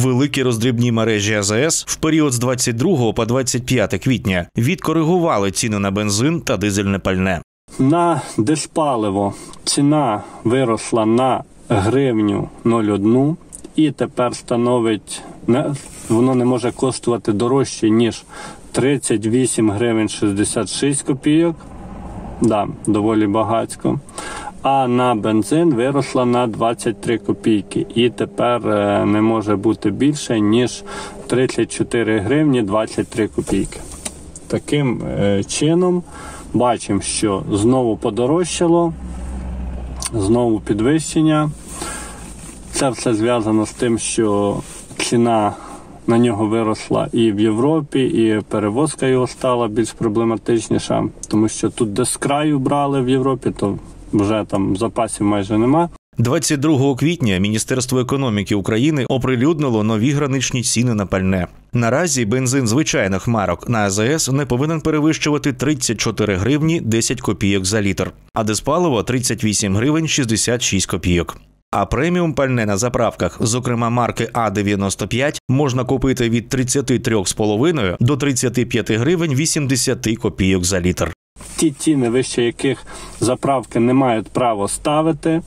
Великі роздрібні мережі АЗС в період з 22 по 25 квітня відкоригували ціну на бензин та дизельне пальне. На диспаливо ціна виросла на гривню 0,1 і тепер становить, воно не може коштувати дорожче, ніж 38 гривень 66 копійок. Да, доволі багатько. А на бензин виросла на 23 копійки. І тепер не може бути більше, ніж 34 гривні 23 копійки. Таким чином бачимо, що знову подорожчало, знову підвищення. Це все зв'язано з тим, що ціна на нього виросла і в Європі, і перевозка його стала більш проблематичніша, тому що тут, де з краю брали в Європі, то вже там запасів майже нема. 22 квітня Міністерство економіки України оприлюднило нові граничні ціни на пальне. Наразі бензин звичайних марок на АЗС не повинен перевищувати 34 гривні 10 копійок за літр, а диспаливо – 38 гривень 66 копійок. А преміум пальне на заправках, зокрема марки А-95, можна купити від 33,5 до 35 гривень 80 копійок за літр. Ті ціни, вище яких заправки не мають права ставити,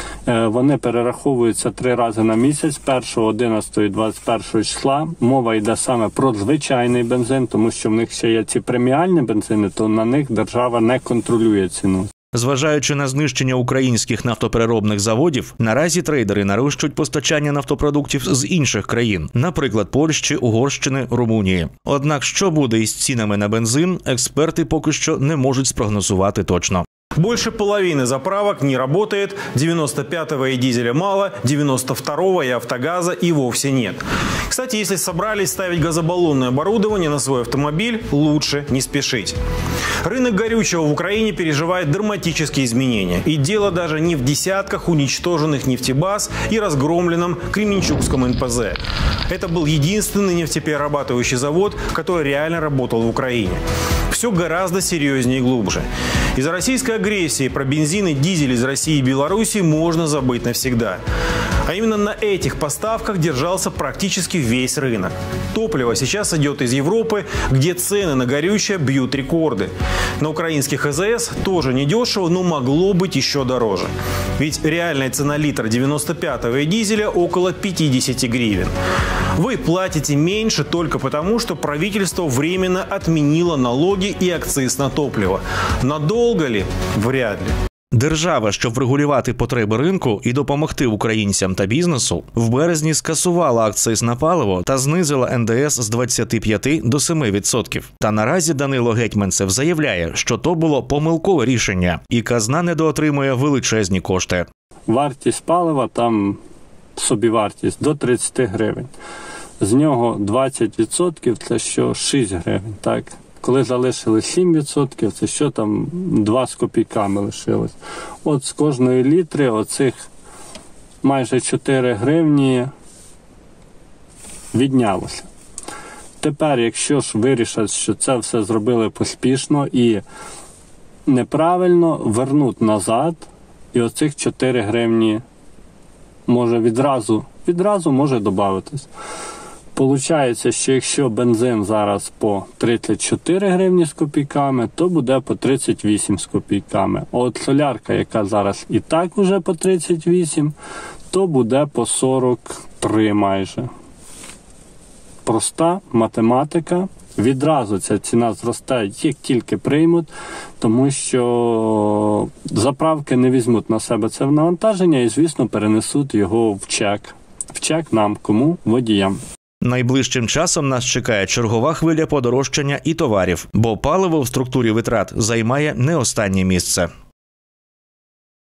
вони перераховуються 3 рази на місяць, 1, 11 і 21 числа. Мова йде саме про звичайний бензин, тому що в них ще є ці преміальні бензини, то на них держава не контролює ціну. Зважаючи на знищення українських нафтопереробних заводів, наразі трейдери нарощують постачання нафтопродуктів з інших країн, наприклад, Польщі, Угорщини, Румунії. Однак, що буде із цінами на бензин, експерти поки що не можуть спрогнозувати точно. Больше половины заправок не работает, 95-го и дизеля мало, 92-го и автогаза и вовсе нет. Кстати, если собрались ставить газобаллонное оборудование на свой автомобиль, лучше не спешить. Рынок горючего в Украине переживает драматические изменения. И дело даже не в десятках уничтоженных нефтебаз и разгромленном Кременчугском НПЗ. Это был единственный нефтеперерабатывающий завод, который реально работал в Украине. Все гораздо серьезнее и глубже. Из-за российской агрессии про бензин и дизель из России и Беларуси можно забыть навсегда. А именно на этих поставках держался практически весь рынок. Топливо сейчас идет из Европы, где цены на горючее бьют рекорды. На украинских АЗС тоже недешево, но могло быть еще дороже. Ведь реальная цена литра 95-го и дизеля около 50 гривен. Вы платите меньше только потому, что правительство временно отменило налоги и акциз на топливо. Надолго ли? Вряд ли. Держава, щоб врегулювати потреби ринку і допомогти українцям та бізнесу, в березні скасувала акциз на паливо та знизила НДС з 25 до 7%. Та наразі Данило Гетманцев заявляє, що то було помилкове рішення, і казна недоотримує величезні кошти. Вартість палива, там собівартість, до 30 гривень. З нього 20% – це що 6 гривень, так? Коли залишили 7%, це що там 2 з копійками лишилось. От з кожної літри оцих майже 4 гривні віднялося. Тепер, якщо ж вирішать, що це все зробили поспішно і неправильно, вернуть назад, і оцих 4 гривні може відразу може додатись. Получається, що якщо бензин зараз по 34 гривні з копійками, то буде по 38 з копійками. А от солярка, яка зараз і так вже по 38, то буде по 43 майже. Проста математика. Відразу ця ціна зростає, як тільки приймуть, тому що заправки не візьмуть на себе це навантаження і, звісно, перенесуть його в чек. В чек нам, кому? Водіям. Найближчим часом нас чекає чергова хвиля подорожчання і товарів, бо паливо в структурі витрат займає не останнє місце.